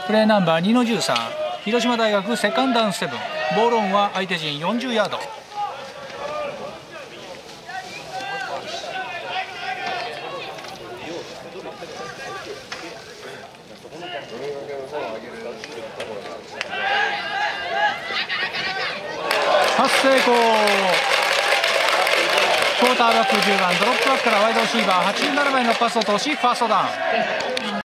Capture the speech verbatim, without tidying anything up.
プレーナンバーにのじゅうさん、広島大学セカンドダウンセブン、ボールオンは相手陣よんじゅうヤード。パス成功。クォーターバックじゅうばんドロップバックからワイドレシーバーはちじゅうななばんのパスを通しファーストダウン。